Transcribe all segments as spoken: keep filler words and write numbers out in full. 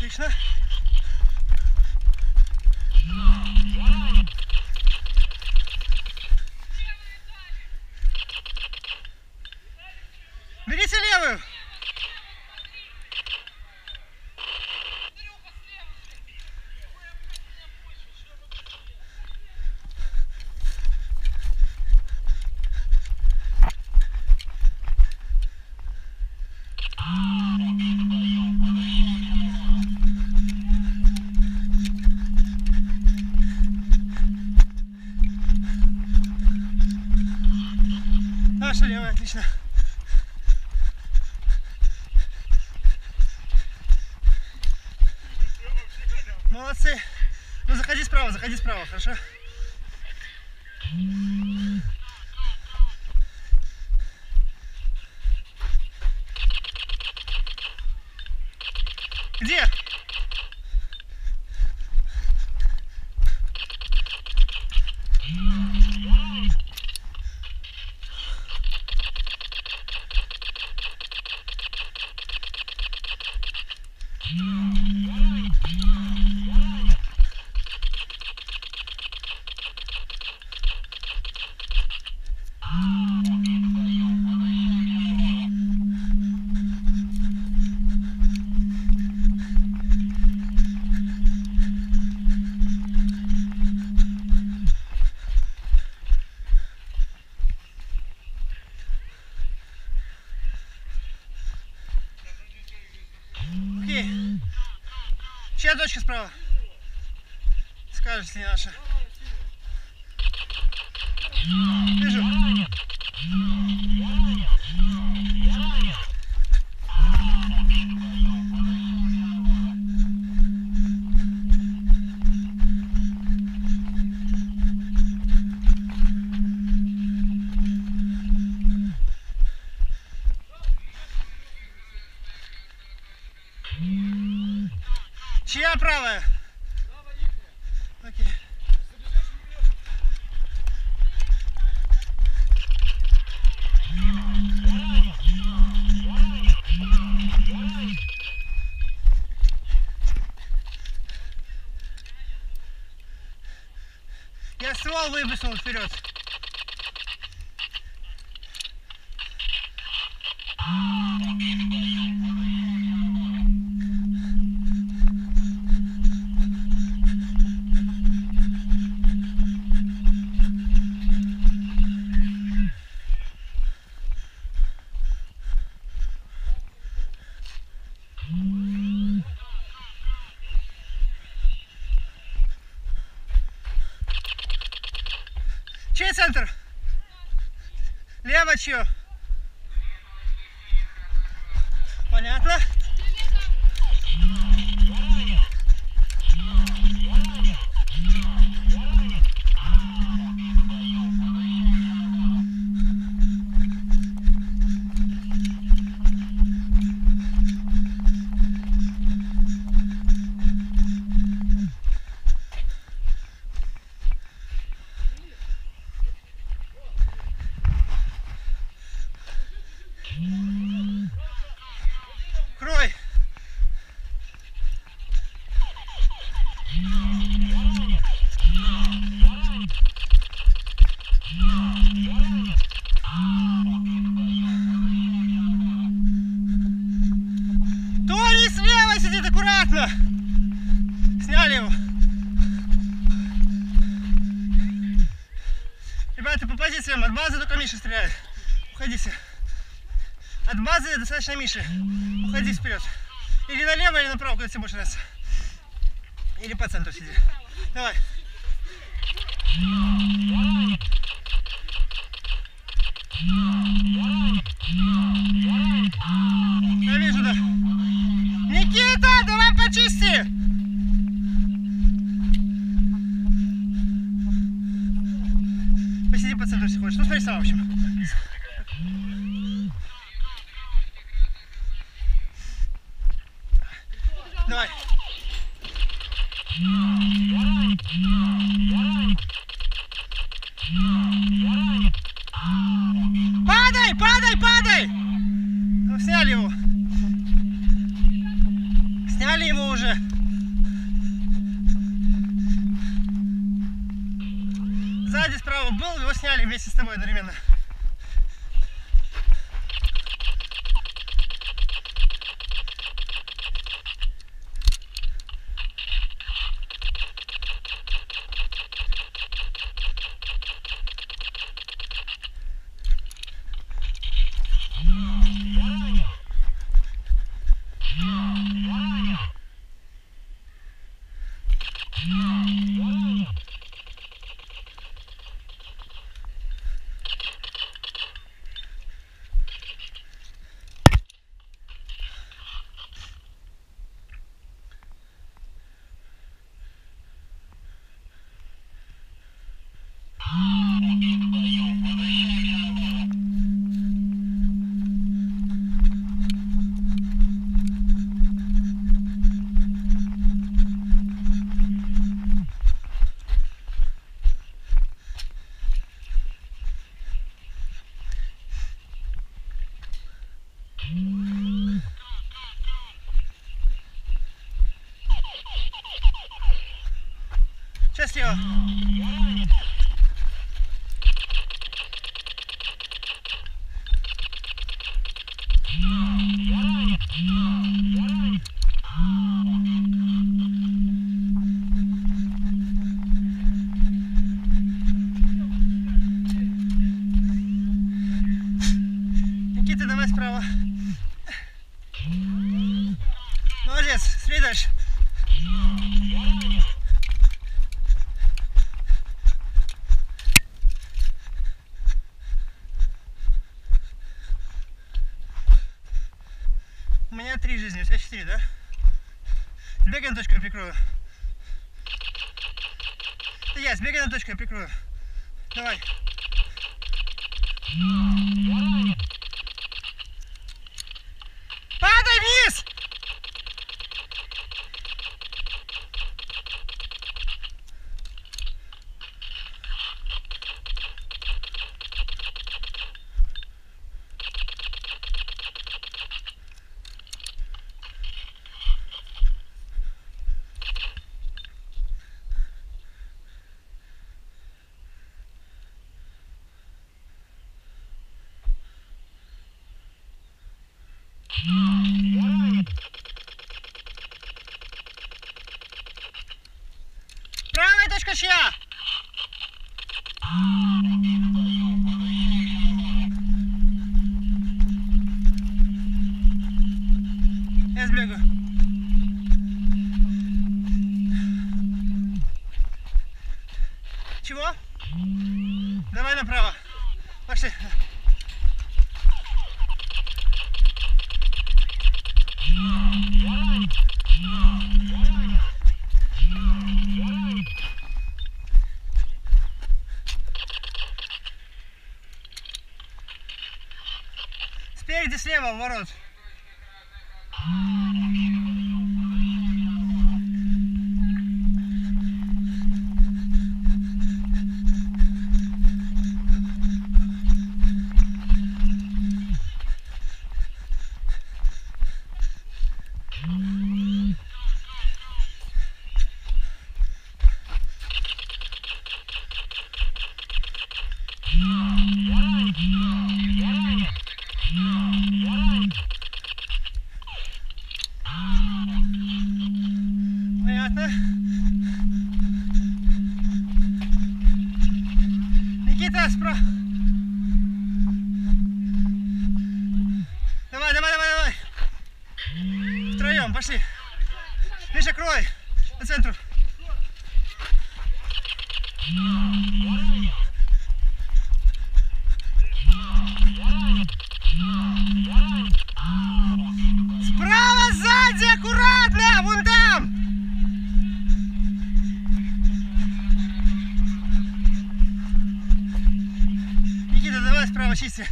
Отлично. Берите левую. Наша левая, отлично. Молодцы. Ну заходи справа, заходи справа, хорошо? Где? Окей. Чья точка справа? Скажешь, если наша. Вижу. Чья правая? Окей. Я ствол выбросил вперед. Чей центр? Лево чье? Понятно? Крой. Тони слева сидит, аккуратно. Сняли его. Ребята, по позициям. От базы только Миша стреляет. Уходите. От базы достаточно Миши. Уходи вперед. Или налево, или направо, куда тебе больше нравится. Или по центру сиди. Давай. Я вижу, да. Никита, давай почисти. Посиди по центру, если хочешь. Ну, смотри сам, в общем. Давай. Падай, падай, падай! Ну, сняли его. Сняли его уже. уже. Сзади справа был, его сняли вместе с тобой одновременно. Счастливо. Никита, давай справа. Молодец, смотри дальше. У меня три жизни, у тебя четыре, да? Сбегай на точку, я прикрою. Это я, сбегай на точку, я прикрою. Давай. Падай вниз! Правая точка чья? Я сбегаю. Чего? Давай направо. Пошли. Спереди слева в ворот. Понятно. Никита, справа. Давай, давай, давай, давай. Втроем, пошли. Миша, крой. По центру. Справа, сзади, аккуратно, вон там. Никита, давай справа чисти.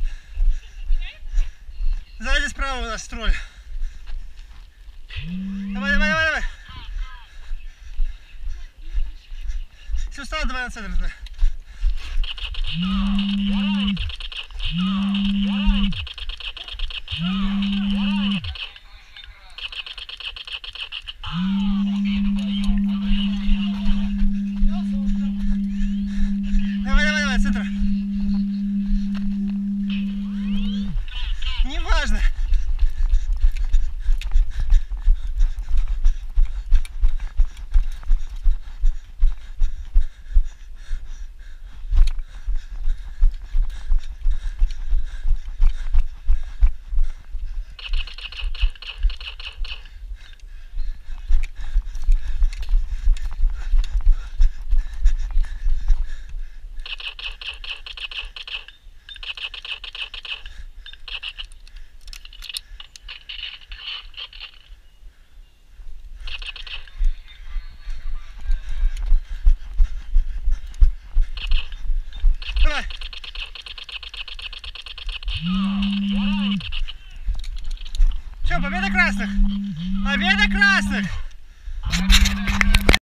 Сзади справа у нас строй. Давай, давай, давай, давай. Все, встал, давай на центр. Давай. Все, победа красных! Победа красных!